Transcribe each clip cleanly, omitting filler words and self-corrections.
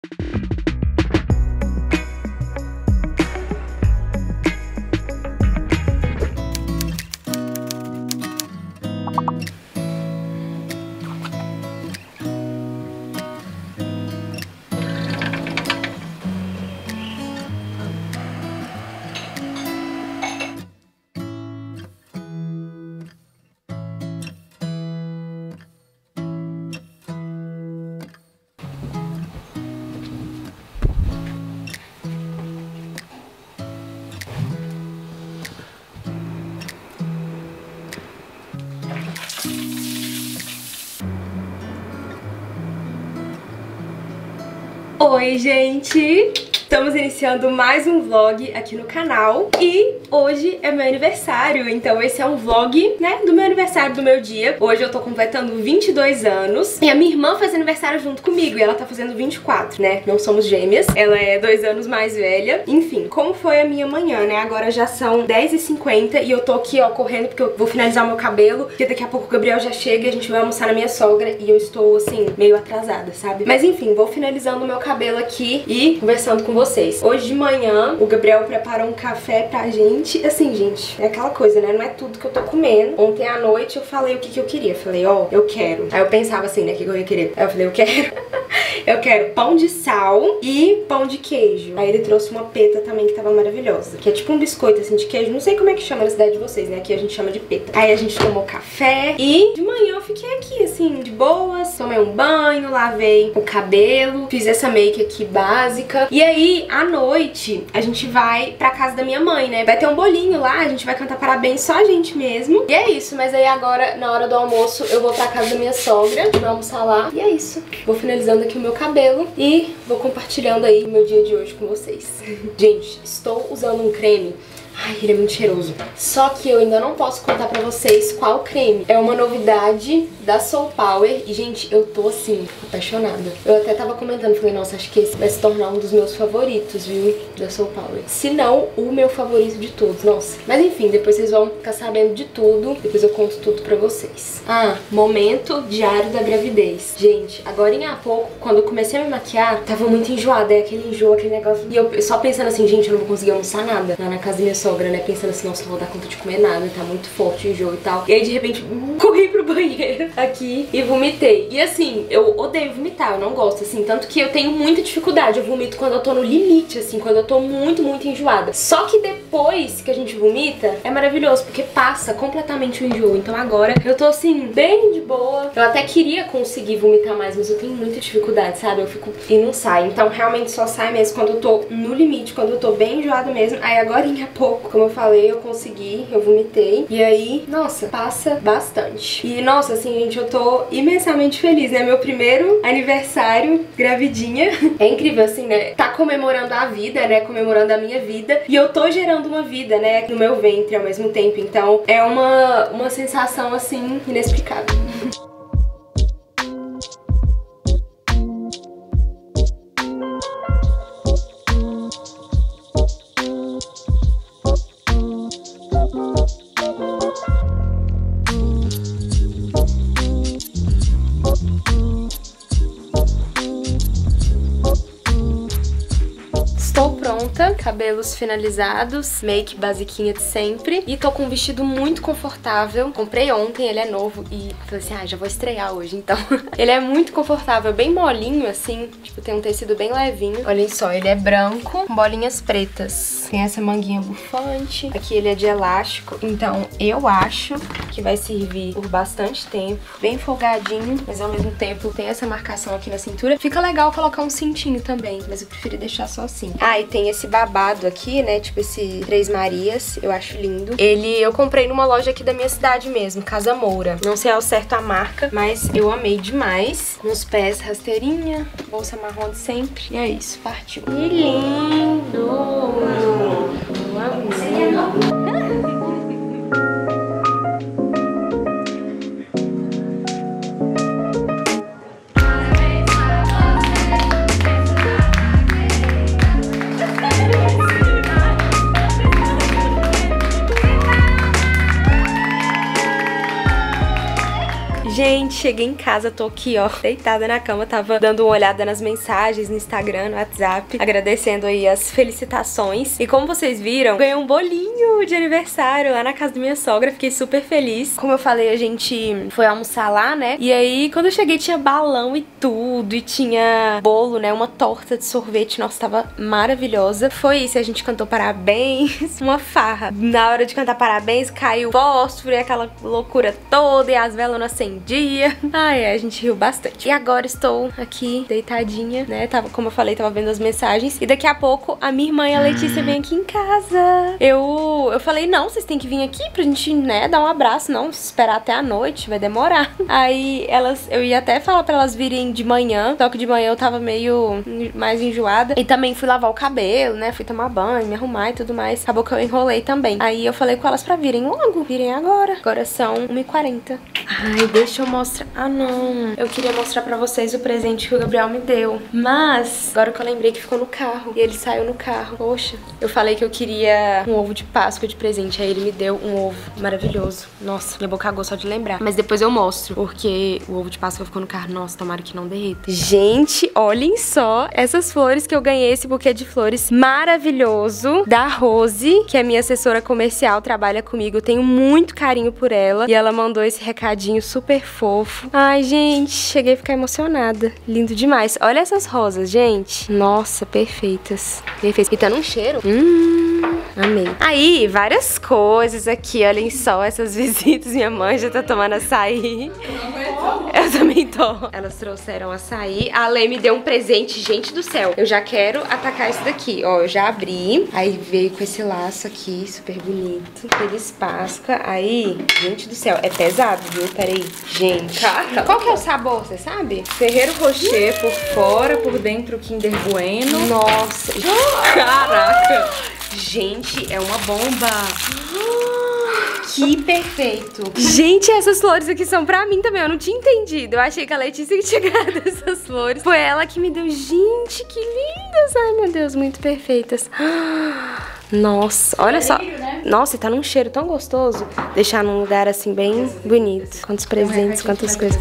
Oi, gente! Estamos iniciando mais um vlog aqui no canal e hoje é meu aniversário, então esse é um vlog, né, do meu aniversário, do meu dia. Hoje eu tô completando 22 anos e a minha irmã faz aniversário junto comigo e ela tá fazendo 24, né, não somos gêmeas, ela é 2 anos mais velha. Enfim, como foi a minha manhã, né, agora já são 10h50 e eu tô aqui, ó, correndo porque eu vou finalizar o meu cabelo, porque daqui a pouco o Gabriel já chega e a gente vai almoçar na minha sogra e eu estou, assim, meio atrasada, sabe? Mas enfim, vou finalizando o meu cabelo aqui e conversando com vocês. Hoje de manhã, o Gabriel preparou um café pra gente. Assim, gente, é aquela coisa, né? Não é tudo que eu tô comendo. Ontem à noite eu falei o que eu queria. Falei, ó, eu quero. Aí eu pensava assim, né, o que eu ia querer. Aí eu falei, eu quero. Eu quero pão de sal e pão de queijo. Aí ele trouxe uma peta também que tava maravilhosa. Que é tipo um biscoito, assim, de queijo. Não sei como é que chama na cidade de vocês, né? Aqui a gente chama de peta. Aí a gente tomou café e de manhã eu fiquei aqui, assim, de boas. Tomei um banho, lavei o cabelo, fiz essa make aqui básica. E aí, à noite, a gente vai pra casa da minha mãe, né? Vai ter um bolinho lá, a gente vai cantar parabéns só a gente mesmo. E é isso, mas aí agora, na hora do almoço, eu vou pra casa da minha sogra, vou almoçar lá. E é isso. Vou finalizando aqui o meu cabelo e vou compartilhando aí o meu dia de hoje com vocês. Gente, estou usando um creme. Ai, ele é muito cheiroso. Só que eu ainda não posso contar pra vocês qual creme. É uma novidade da Soul Power. E, gente, eu tô, assim, apaixonada. Eu até tava comentando, falei, nossa, acho que esse vai se tornar um dos meus favoritos, viu? Da Soul Power. Se não, o meu favorito de todos, nossa. Mas, enfim, depois vocês vão ficar sabendo de tudo. Depois eu conto tudo pra vocês. Ah, momento diário da gravidez. Gente, agora há pouco, quando eu comecei a me maquiar, tava muito enjoada. É aquele enjoo, aquele negócio. E eu só pensando assim, gente, eu não vou conseguir almoçar nada lá na casa da minha sogra, né? Pensando assim, nossa, não vou dar conta de comer nada, tá muito forte o enjoo e tal. E aí, de repente, corri pro banheiro aqui e vomitei. E assim, eu odeio vomitar, eu não gosto, assim. Tanto que eu tenho muita dificuldade. Eu vomito quando eu tô no limite, assim, quando eu tô muito, muito enjoada. Só que depois que a gente vomita, é maravilhoso, porque passa completamente o enjoo. Então agora eu tô, assim, bem de boa. Eu até queria conseguir vomitar mais, mas eu tenho muita dificuldade, sabe? Eu fico e não sai. Então realmente só sai mesmo quando eu tô no limite, quando eu tô bem enjoada mesmo. Aí agora há pouco, como eu falei, eu consegui, eu vomitei. E aí, nossa, passa bastante. E nossa, assim, gente, eu tô imensamente feliz, né? Meu primeiro aniversário gravidinha. É incrível, assim, né? Tá comemorando a vida, né? Comemorando a minha vida. E eu tô gerando uma vida, né? No meu ventre ao mesmo tempo. Então é uma sensação, assim, inexplicável. Estou pronta, cabelos finalizados, make basiquinha de sempre. E tô com um vestido muito confortável. Comprei ontem, ele é novo e falei assim, ah, já vou estrear hoje, então. Ele é muito confortável, bem molinho assim, tipo, tem um tecido bem levinho. Olhem só, ele é branco, com bolinhas pretas. Tem essa manguinha bufante. Aqui ele é de elástico, então eu acho que vai servir por bastante tempo. Bem folgadinho, mas ao mesmo tempo tem essa marcação aqui na cintura. Fica legal colocar um cintinho também, mas eu preferi deixar só assim. Ah, e tem esse babado aqui, né, tipo esse Três Marias, eu acho lindo. Ele eu comprei numa loja aqui da minha cidade mesmo, Casa Moura. Não sei ao certo a marca, mas eu amei demais. Nos pés, rasteirinha, bolsa marrom de sempre. E é isso, partiu. Que lindo! Eu amei. Gente, cheguei em casa, tô aqui, ó, deitada na cama, tava dando uma olhada nas mensagens no Instagram, no WhatsApp, agradecendo aí as felicitações. E como vocês viram, ganhei um bolinho de aniversário lá na casa da minha sogra, fiquei super feliz. Como eu falei, a gente foi almoçar lá, né? E aí, quando eu cheguei, tinha balão e tudo, e tinha bolo, né? Uma torta de sorvete, nossa, tava maravilhosa. Foi isso, a gente cantou parabéns, uma farra. Na hora de cantar parabéns, caiu fósforo e aquela loucura toda, e as velas não acendiam. Ai, a gente riu bastante. E agora estou aqui, deitadinha, né? Tava, como eu falei, tava vendo as mensagens. E daqui a pouco, a minha irmã e a Letícia vêm aqui em casa. Eu falei, não, vocês têm que vir aqui pra gente, né, dar um abraço. Não, esperar até a noite, vai demorar. Aí, eu ia até falar pra elas virem de manhã, só que de manhã eu tava meio mais enjoada. E também fui lavar o cabelo, né? Fui tomar banho, me arrumar e tudo mais. Acabou que eu enrolei também. Aí eu falei com elas pra virem logo, virem agora. Agora são 1h40. Ai, deixa eu mostrar. Ah, não. Eu queria mostrar pra vocês o presente que o Gabriel me deu. Mas, agora que eu lembrei que ficou no carro. E ele saiu no carro. Poxa. Eu falei que eu queria um ovo de Páscoa de presente. Aí ele me deu um ovo maravilhoso. Nossa, minha boca agou só de lembrar. Mas depois eu mostro. Porque o ovo de Páscoa ficou no carro. Nossa, tomara que não derreta. Gente, olhem só essas flores que eu ganhei. Esse buquê de flores maravilhoso da Rose, que é minha assessora comercial, trabalha comigo. Eu tenho muito carinho por ela. E ela mandou esse recadinho super fofo. Ai, gente, cheguei a ficar emocionada. Lindo demais. Olha essas rosas, gente. Nossa, perfeitas. Perfeitas. E tá num cheiro. Amei. Aí, várias coisas aqui. Olhem só essas visitas. Minha mãe já tá tomando açaí. Eu também tô. Elas trouxeram açaí. A Lê me deu um presente. Gente do céu. Eu já quero atacar isso daqui. Ó, eu já abri. Aí veio com esse laço aqui, super bonito. Feliz Páscoa. Aí, gente do céu, é pesado, viu? Peraí. Gente, qual que é o sabor, você sabe? Ferrero Rocher por fora, por dentro Kinder Bueno. Nossa. Caraca. Gente, é uma bomba. Que perfeito. Gente, essas flores aqui são pra mim também. Eu não tinha entendido. Eu achei que a Letícia que tinha ganhado essas flores. Foi ela que me deu. Gente, que lindas. Ai, meu Deus, muito perfeitas. Nossa, olha só. Nossa, e tá num cheiro tão gostoso. Deixar num lugar assim bem bonito. Quantos presentes, quantas coisas.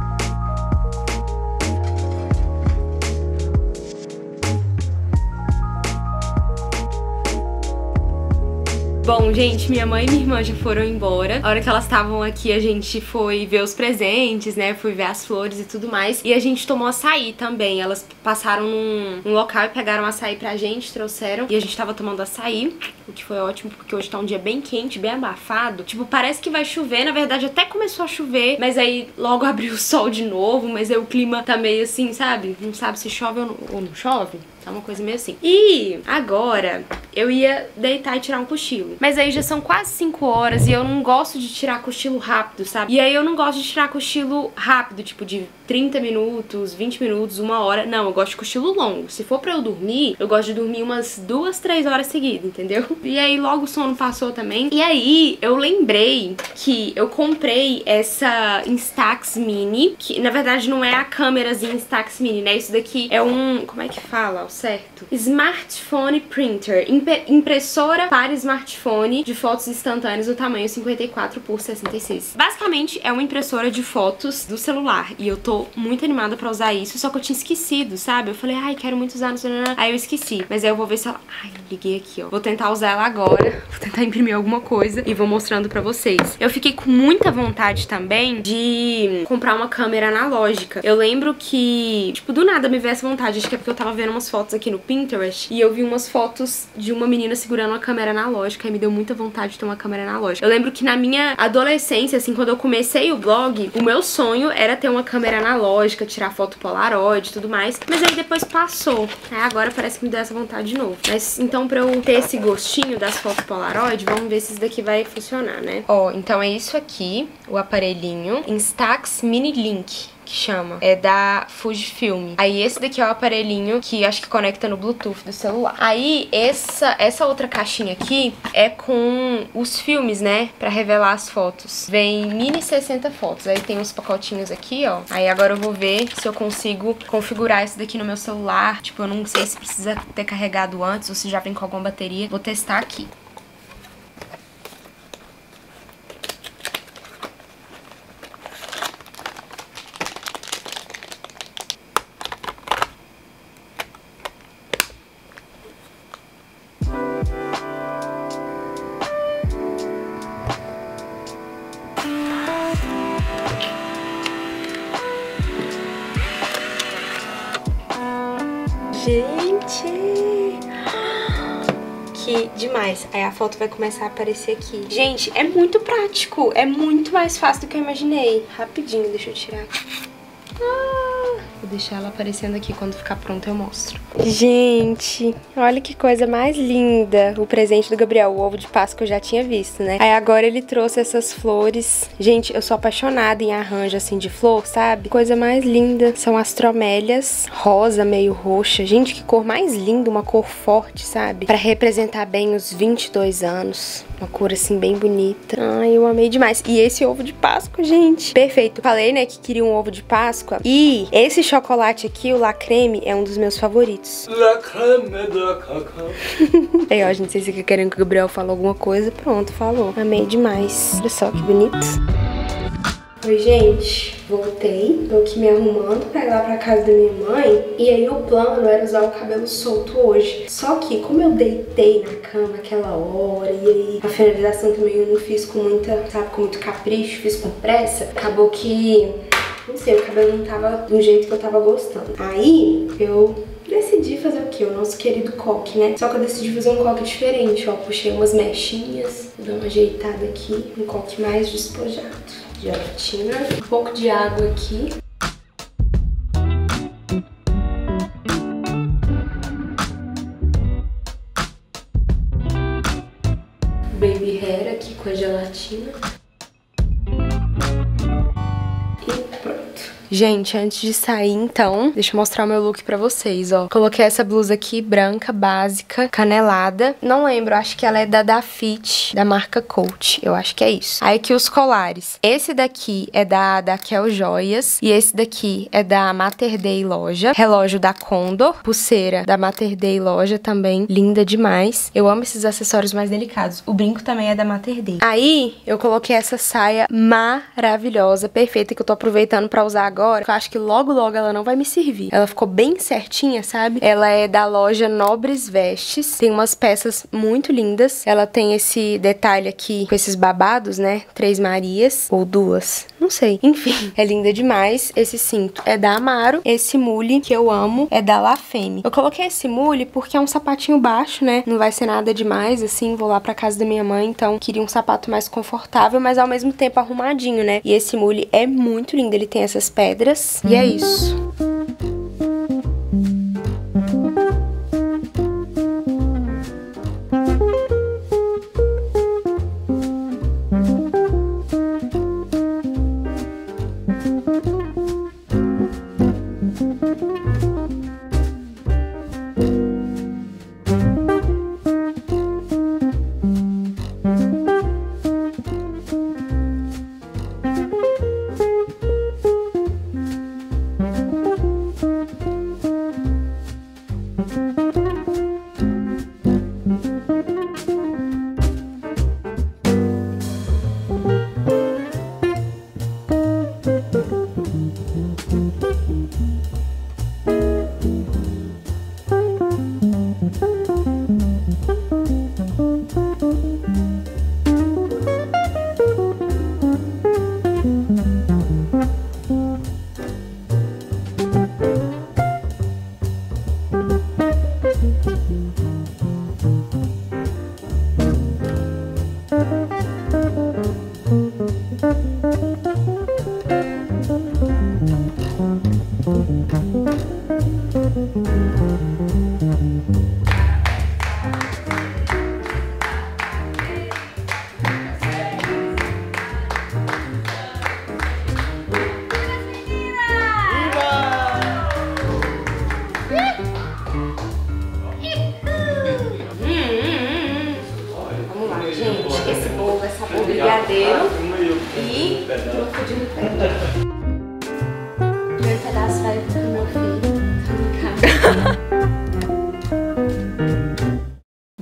Bom, gente, minha mãe e minha irmã já foram embora. A hora que elas estavam aqui, a gente foi ver os presentes, né? Fui ver as flores e tudo mais. E a gente tomou açaí também. Elas passaram num local e pegaram açaí pra gente, trouxeram. E a gente tava tomando açaí, o que foi ótimo, porque hoje tá um dia bem quente, bem abafado. Tipo, parece que vai chover. Na verdade, até começou a chover, mas aí logo abriu o sol de novo. Mas aí o clima tá meio assim, sabe? Não sabe se chove ou não chove. Tá uma coisa meio assim. E agora eu ia deitar e tirar um cochilo. Mas aí já são quase 5 horas e eu não gosto de tirar cochilo rápido, sabe? E aí eu não gosto de tirar cochilo rápido, tipo de 30 minutos, 20 minutos, 1 hora. Não, eu gosto de cochilo longo. Se for pra eu dormir, eu gosto de dormir umas 2, 3 horas seguidas, entendeu? E aí logo o sono passou também. E aí eu lembrei que eu comprei essa Instax Mini, que na verdade não é a câmerazinha Instax Mini, né? Isso daqui é um... como é que fala? Certo. Smartphone Printer. Impressora para smartphone de fotos instantâneas no tamanho 54 por 66. Basicamente é uma impressora de fotos do celular. E eu tô muito animada pra usar isso, só que eu tinha esquecido, sabe? Eu falei, ai, quero muito usar no celular. Aí eu esqueci. Mas aí eu vou ver se ela... Ai, liguei aqui, ó. Vou tentar usar ela agora. Vou tentar imprimir alguma coisa e vou mostrando pra vocês. Eu fiquei com muita vontade também de comprar uma câmera analógica. Eu lembro que, tipo, do nada me veio essa vontade. Acho que é porque eu tava vendo umas fotos aqui no Pinterest e eu vi umas fotos de uma menina segurando uma câmera analógica e me deu muita vontade de ter uma câmera analógica. Eu lembro que na minha adolescência, assim, quando eu comecei o blog, o meu sonho era ter uma câmera analógica, tirar foto Polaroid e tudo mais, mas aí depois passou. Aí agora parece que me deu essa vontade de novo. Mas então pra eu ter esse gostinho das fotos Polaroid, vamos ver se isso daqui vai funcionar, né? Ó, então é isso aqui, o aparelhinho Instax Mini Link, que chama. É da Fujifilm. Aí esse daqui é o aparelhinho que acho que conecta no Bluetooth do celular. Aí essa outra caixinha aqui é com os filmes, né? Pra revelar as fotos. Vem mini 60 fotos. Aí tem uns pacotinhos aqui, ó. Aí agora eu vou ver se eu consigo configurar esse daqui no meu celular. Tipo, eu não sei se precisa ter carregado antes ou se já vem com alguma bateria. Vou testar aqui. Gente, que demais. Aí a foto vai começar a aparecer aqui. Gente, é muito prático. É muito mais fácil do que eu imaginei. Rapidinho, deixa eu tirar aqui. Vou deixar ela aparecendo aqui, quando ficar pronta eu mostro. Gente, olha que coisa mais linda. O presente do Gabriel, o ovo de Páscoa eu já tinha visto, né? Aí agora ele trouxe essas flores. Gente, eu sou apaixonada em arranjo assim de flor, sabe? Coisa mais linda. São as tromélias, rosa, meio roxa. Gente, que cor mais linda, uma cor forte, sabe? Pra representar bem os 22 anos. Uma cor assim bem bonita. Ai, eu amei demais. E esse ovo de Páscoa, gente, perfeito. Falei, né, que queria um ovo de Páscoa. E esse chocolate aqui, o La Creme, é um dos meus favoritos. La Creme da Cacau. Aí, ó, gente, vocês ficam querendo que o Gabriel fale alguma coisa. Pronto, falou. Amei demais. Olha só que bonito. Oi, gente, voltei, tô aqui me arrumando pra ir lá pra casa da minha mãe. E aí o plano era usar o cabelo solto hoje. Só que como eu deitei na cama aquela hora, e aí a finalização também eu não fiz com muita, sabe, com muito capricho, fiz com pressa, acabou que, não sei, o cabelo não tava do jeito que eu tava gostando. Aí eu decidi fazer o quê? O nosso querido coque, né? Só que eu decidi fazer um coque diferente, ó. Puxei umas mechinhas, vou dar uma ajeitada aqui, um coque mais despojado. Gelatina, um pouco de água aqui. Baby hair aqui com a gelatina. E pronto. Gente, antes de sair, então, deixa eu mostrar o meu look pra vocês, ó. Coloquei essa blusa aqui, branca, básica, canelada. Não lembro, acho que ela é da Dafit, da marca Coach. Eu acho que é isso. Aí aqui os colares. Esse daqui é da Kel Joias. E esse daqui é da Mater Dei Loja. Relógio da Condor. Pulseira da Mater Dei Loja também. Linda demais. Eu amo esses acessórios mais delicados. O brinco também é da Mater Dei. Aí, eu coloquei essa saia maravilhosa, perfeita, que eu tô aproveitando pra usar agora. Eu acho que logo ela não vai me servir. Ela ficou bem certinha, sabe? Ela é da loja Nobres Vestes. Tem umas peças muito lindas. Ela tem esse detalhe aqui com esses babados, né? 3 Marias. Ou 2. Não sei. Enfim, é linda demais. Esse cinto é da Amaro. Esse mule, que eu amo, é da La Femme. Eu coloquei esse mule porque é um sapatinho baixo, né? Não vai ser nada demais, assim. Vou lá pra casa da minha mãe, então queria um sapato mais confortável, mas ao mesmo tempo arrumadinho, né? E esse mule é muito lindo. Ele tem essas pedras. E é isso.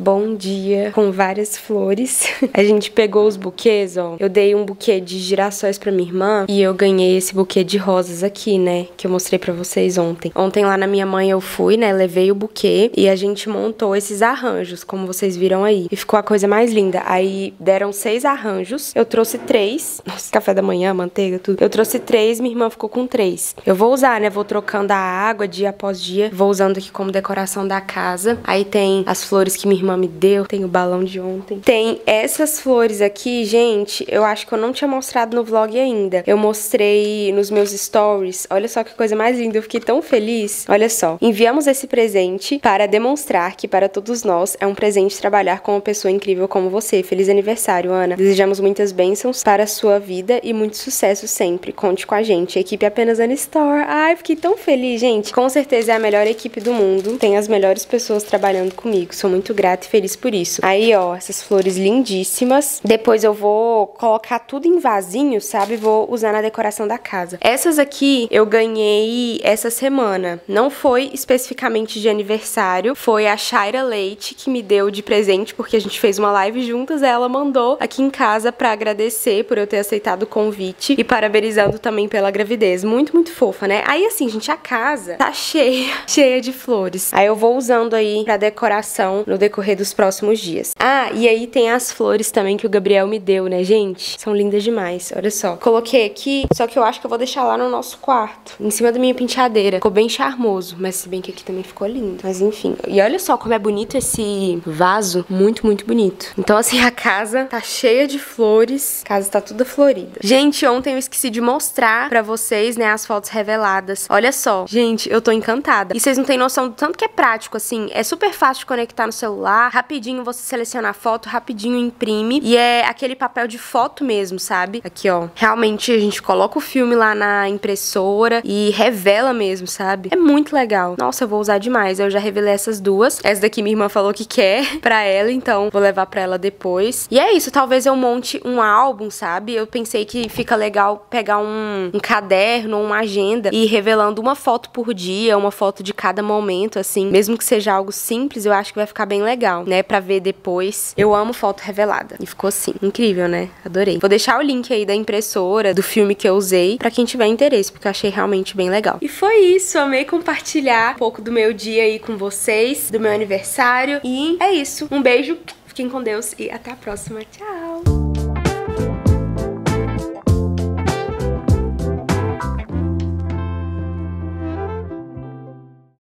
bom dia com várias flores. A gente pegou os buquês, ó. Eu dei um buquê de girassóis pra minha irmã e eu ganhei esse buquê de rosas aqui, né? Que eu mostrei pra vocês ontem. Ontem lá na minha mãe eu fui, né? Levei o buquê e a gente montou esses arranjos, como vocês viram aí. E ficou a coisa mais linda. Aí deram 6 arranjos. Eu trouxe 3. Nossa, café da manhã, manteiga, tudo. Eu trouxe 3, minha irmã ficou com 3. Eu vou usar, né? Vou trocando a água dia após dia. Vou usando aqui como decoração da casa. Aí tem as flores que minha irmã me deu. Tem o balão de ontem. Tem essas flores aqui, gente. Eu acho que eu não tinha mostrado no vlog ainda. Eu mostrei nos meus stories. Olha só que coisa mais linda. Eu fiquei tão feliz. Olha só. Enviamos esse presente para demonstrar que para todos nós é um presente trabalhar com uma pessoa incrível como você. Feliz aniversário, Ana. Desejamos muitas bênçãos para a sua vida e muito sucesso sempre. Conte com a gente. A equipe é apenas Ana Store. Ai, fiquei tão feliz, gente. Com certeza é a melhor equipe do mundo. Tem as melhores pessoas trabalhando comigo. Sou muito grata e feliz por isso. Aí, ó, essas flores lindíssimas. Depois eu vou colocar tudo em vasinho, sabe? Vou usar na decoração da casa. Essas aqui eu ganhei essa semana. Não foi especificamente de aniversário. Foi a Shaira Leite que me deu de presente, porque a gente fez uma live juntas. Ela mandou aqui em casa pra agradecer por eu ter aceitado o convite e parabenizando também pela gravidez. Muito, muito fofa, né? Aí assim, gente, a casa tá cheia de flores. Aí eu vou usando aí pra decoração no decorrer dos próximos dias. Ah, e aí tem as flores também que o Gabriel me deu, né, gente? São lindas demais, olha só. Coloquei aqui, só que eu acho que eu vou deixar lá no nosso quarto, em cima da minha penteadeira. Ficou bem charmoso, mas se bem que aqui também ficou lindo. Mas enfim, e olha só como é bonito esse vaso, muito, muito bonito. Então assim, a casa tá cheia de flores, a casa tá toda florida. Gente, ontem eu esqueci de mostrar pra vocês, né, as fotos reveladas. Olha só, gente, eu tô encantada. E vocês não têm noção do tanto que é prático, assim. É super fácil de conectar no celular, rapidinho você seleciona a foto, rapidinho imprime. E é aquele papel de foto mesmo, sabe? Aqui, ó. Realmente a gente coloca o filme lá na impressora e revela mesmo, sabe? É muito legal. Nossa, eu vou usar demais. Eu já revelei essas duas. Essa daqui minha irmã falou que quer pra ela, então vou levar pra ela depois. E é isso, talvez eu monte um álbum, sabe? Eu pensei que fica legal pegar um caderno ou uma agenda e ir revelando uma foto por dia, uma foto de cada momento, assim. Mesmo que seja algo simples, eu acho que vai ficar bem legal, né? Pra ver depois. Eu amo foto revelada. E ficou assim. Incrível, né? Adorei. Vou deixar o link aí da impressora, do filme que eu usei, pra quem tiver interesse, porque eu achei realmente bem legal. E foi isso. Amei compartilhar um pouco do meu dia aí com vocês, do meu aniversário. E é isso. Um beijo. Fiquem com Deus e até a próxima. Tchau!